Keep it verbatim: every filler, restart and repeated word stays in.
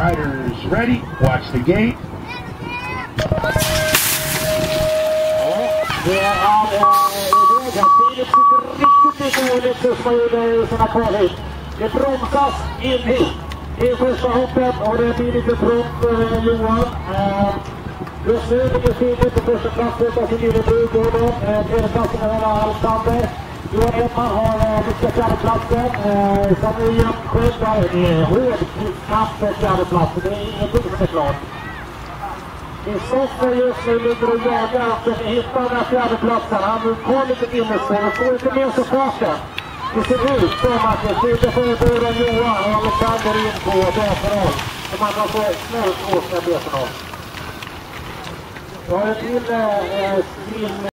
Riders ready. Watch the gate. Det är av vägen. Filip sitter riktigt dåligt just vad gjorde sina kvar hit. Det bromsas in hit i första hoppet och det blir lite trångt för Johan. Just nu ligger Filip på första platsen av sin lillebror Gordon. Tredje platsen är Alexander. Johan Edman har lyckats fjärdeplatsen. Samuel Sjöberg är hård knappt på fjärdeplatsen. Det är ingenting som är klart. Kristoffer just nu ligger och jagar och försöker hitta den här fjärdeplatsen. Han har lite innerspår och får inte med sig farten. Det ser ut som att det sitter för Johan och Alexander in på därför så man kan få snällt åka beten av. Jag har ett till